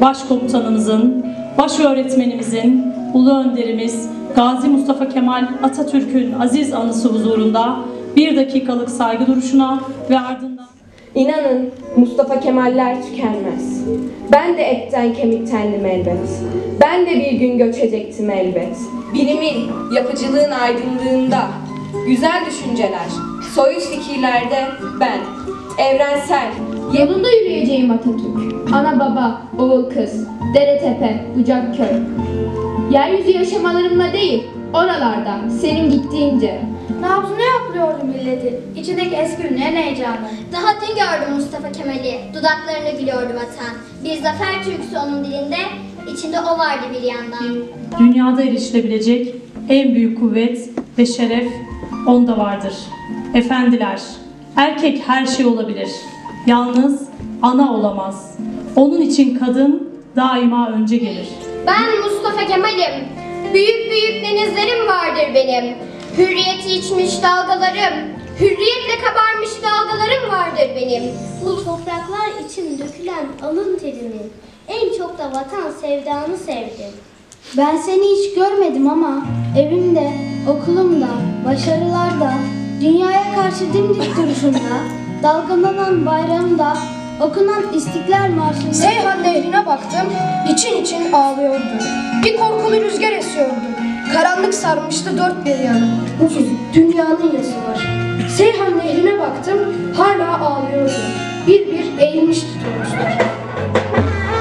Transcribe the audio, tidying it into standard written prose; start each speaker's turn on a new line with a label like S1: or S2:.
S1: başkomutanımızın, baş öğretmenimizin, ulu önderimiz Gazi Mustafa Kemal Atatürk'ün aziz anısı huzurunda 1 dakikalık saygı duruşuna ve ardından...
S2: İnanın Mustafa Kemaller tükenmez. Ben de etten kemiktendim elbet. Ben de bir gün göç edecektim elbet. Bilimin, yapıcılığın aydınlığında, güzel düşünceler, soyut fikirlerde ben, evrensel,
S3: yolunda yürüyeceğim Atatürk. Ana baba, oğul kız, dere tepe, bucak köy. Yeryüzü yaşamalarımla değil, oralarda, senin gittiğince.
S4: Nabzını yapıyordu milletin, içindeki eski günlerin heyecanı.
S5: Daha dün gördüm Mustafa Kemal'i, dudaklarını gülüyordu vatan. Bir zafer türküsü onun dilinde, içinde o vardı bir yandan.
S1: Dünyada erişilebilecek en büyük kuvvet ve şeref onda vardır. Efendiler, erkek her şey olabilir. Yalnız ana olamaz. Onun için kadın daima önce gelir.
S5: Ben Mustafa Kemal'im, büyük büyük denizlerim vardır benim. Hürriyeti içmiş dalgalarım, hürriyetle kabarmış dalgalarım vardır benim.
S6: Bu topraklar için dökülen alın terini, en çok da vatan sevdanı sevdim. Ben seni hiç görmedim ama evimde, okulumda, başarılarda, dünyaya karşı dimdik duruşumda, dalgalanan bayrağımda, okunan İstiklal Marşı'nda...
S7: Seyhan Nehri'ne baktım, için için ağlıyordu. Bir korkulu rüzgar esiyordu. Karanlık sarmıştı dört bir yanı. Bugün dünyanın yası var. Seyhan Nehri'ne baktım, hala ağlıyordu. Bir bir eğilmiş tutuyormuşlar.